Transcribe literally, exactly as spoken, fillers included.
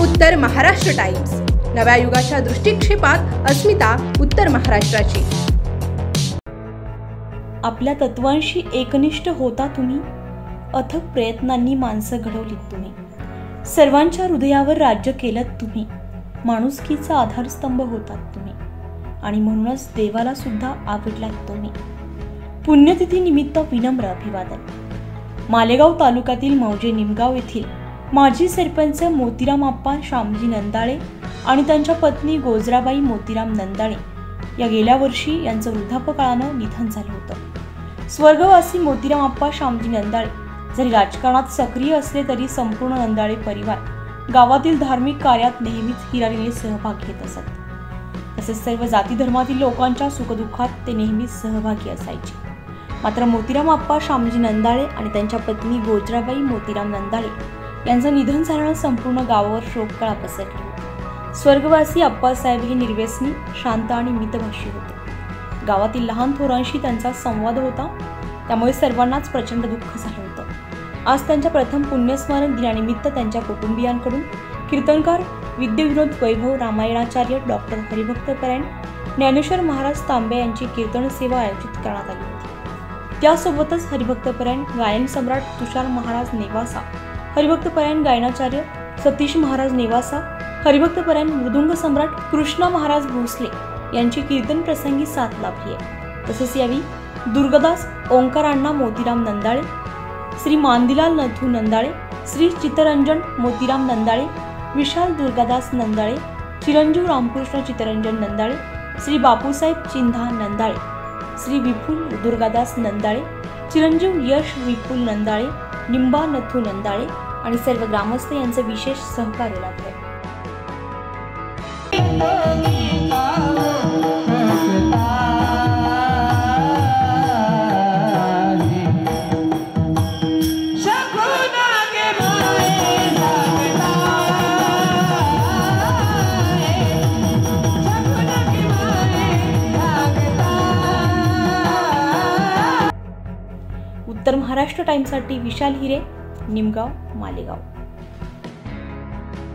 उत्तर महाराष्ट्र टाइम्स, नव्या युगाच्या दृष्टिक्षेपात अस्मिता उत्तर महाराष्ट्राची। आपल्या तत्वांशी एकनिष्ठ होता तुम्ही, अथक प्रयत्नांनी माणसं घडवलीत तुम्ही, सर्वांच्या हृदयावर राज्य केलं तुम्ही, माणुसकीचा आधारस्तंभ होतात तुम्ही आणि म्हणूनच देवाला सुद्धा आवडलात तुम्ही। पुण्यतिथी निमित्त विनम्र अभिवादन। मालेगाव तालुक्यातील मौजे निमगाव येथील माजी सरपंच मोतीराम आप्पा श्यामजी नंदाळे आणि त्यांच्या पत्नी गोजराबाई मोतीराम नंदाळे या गेल्या वर्षी यांचं वृद्धापकाळानं निधन झालं होतं। स्वर्गवासी मोतीराम आप्पा श्यामजी नंदाळे जरी राजकारणात सक्रिय असले तरी संपूर्ण नंदाळे परिवार गावातील धार्मिक कार्यात नेहमीच हिरारीने सहभाग घेत असत। तसेच सर्व जाती धर्मातील लोकांच्या सुखदुःखात ते नेहमीच सहभागी असायचे। मात्र मोतीराम आप्पा श्यामजी नंदाळे आणि त्यांच्या पत्नी गोजराबाई मोतीराम नंदाळे यांचं निधन झाल्यानं संपूर्ण गावावर शोककळा पसरली। स्वर्गवासी आप्पासाहेब हे निर्व्यसनी, शांत आणि मितभाषी होते। गावातील लहान थोरांशी त्यांचा संवाद होता, त्यामुळे सर्वांनाच प्रचंड दुःख झालं होतं। आज त्यांच्या प्रथम पुण्यस्मरण दिनानिमित्त त्यांच्या कुटुंबियांकडून कीर्तनकार विद्याविनोद वैभव रामायणाचार्य डॉक्टर हरिभक्तपरायण ज्ञानेश्वर महाराज तांबे यांची कीर्तन सेवा आयोजित करण्यात आली होती। त्यासोबतच हरिभक्तपरायण गायन सम्राट तुषार महाराज नेवासा, हरिभक्तपरायण गायनाचार्य सतीश महाराज नेवासा, हरिभक्तपरायण मृदुंग सम्राट कृष्णा महाराज भोसले यांची कीर्तन प्रसंगी साथ लाभली आहे। तसेच यावेळी दुर्गादास ओंकारांना मोतीराम नंदाळे, श्री मांदीलाल नथू नंदाळे, श्री चित्तरंजन मोतीराम नंदाळे, विशाल दुर्गादास नंदाळे, चिरंजीव रामकृष्ण चित्तरंजन नंदाळे, श्री बापूसाहेब चिंधा नंदाळे, श्री विपुल दुर्गादास नंदाळे, चिरंजीव यश विपुल नंदाळे, निंबा नथू नंदाळे आणि सर्व ग्रामस्थ यांचं विशेष सहकार्य लाभले। उत्तर महाराष्ट्र टाइम्ससाठी विशाल हिरे, निमगाव, मालेगाव।